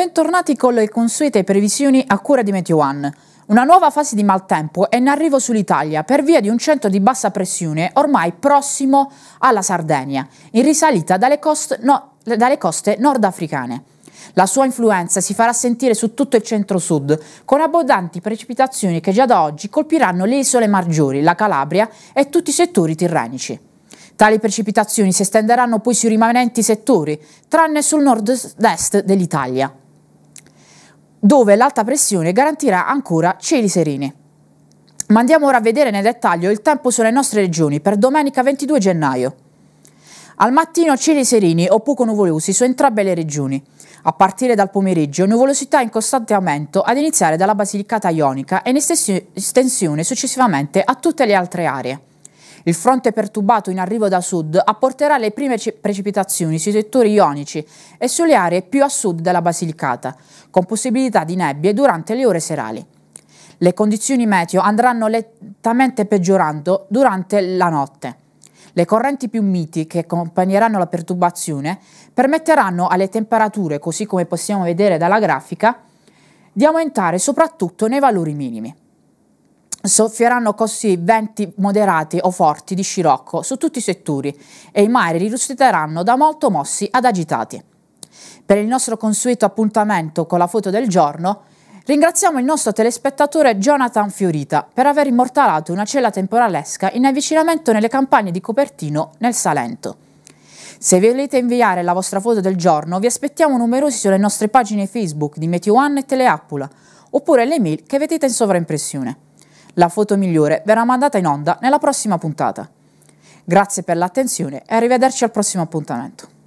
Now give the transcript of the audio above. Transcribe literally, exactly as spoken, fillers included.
Bentornati con le consuete previsioni a cura di Meteo One. Una nuova fase di maltempo è in arrivo sull'Italia per via di un centro di bassa pressione ormai prossimo alla Sardegna, in risalita dalle coste, no, dalle coste nordafricane. La sua influenza si farà sentire su tutto il centro-sud, con abbondanti precipitazioni che già da oggi colpiranno le isole maggiori, la Calabria e tutti i settori tirrenici. Tali precipitazioni si estenderanno poi sui rimanenti settori, tranne sul nord-est dell'Italia, dove l'alta pressione garantirà ancora cieli sereni. Ma andiamo ora a vedere nel dettaglio il tempo sulle nostre regioni per domenica ventidue gennaio. Al mattino cieli sereni o poco nuvolosi su entrambe le regioni. A partire dal pomeriggio nuvolosità in costante aumento ad iniziare dalla Basilicata Ionica e in estensione successivamente a tutte le altre aree. Il fronte perturbato in arrivo da sud apporterà le prime precipitazioni sui settori ionici e sulle aree più a sud della Basilicata, con possibilità di nebbie durante le ore serali. Le condizioni meteo andranno lentamente peggiorando durante la notte. Le correnti più miti che accompagneranno la perturbazione permetteranno alle temperature, così come possiamo vedere dalla grafica, di aumentare soprattutto nei valori minimi. Soffieranno così venti moderati o forti di scirocco su tutti i settori e i mari risulteranno da molto mossi ad agitati. Per il nostro consueto appuntamento con la foto del giorno, ringraziamo il nostro telespettatore Jonathan Fiorita per aver immortalato una cella temporalesca in avvicinamento nelle campagne di Copertino nel Salento. Se volete inviare la vostra foto del giorno, vi aspettiamo numerosi sulle nostre pagine Facebook di Meteo One e Teleappula, oppure le mail che vedete in sovraimpressione. La foto migliore verrà mandata in onda nella prossima puntata. Grazie per l'attenzione e arrivederci al prossimo appuntamento.